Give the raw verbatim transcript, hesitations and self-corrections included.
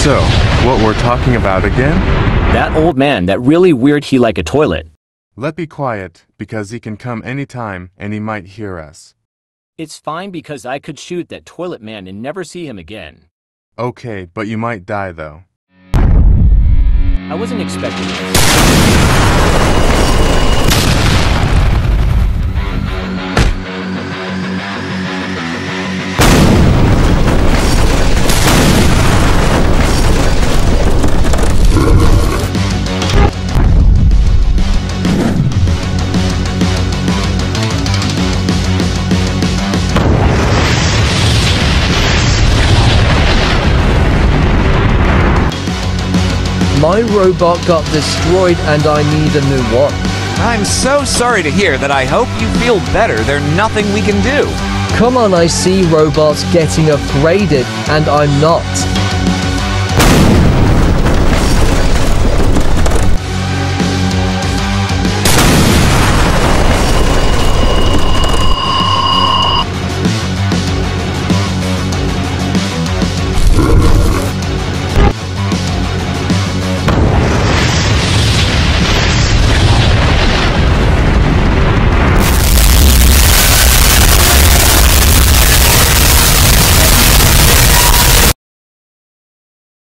So, what we're talking about again? That old man, that really weird he like a toilet. Let be quiet, because he can come anytime and he might hear us. It's fine because I could shoot that toilet man and never see him again. Okay, but you might die though. I wasn't expecting this. My robot got destroyed and I need a new one. I'm so sorry to hear that. I hope you feel better. There's nothing we can do. Come on, I see robots getting upgraded and I'm not.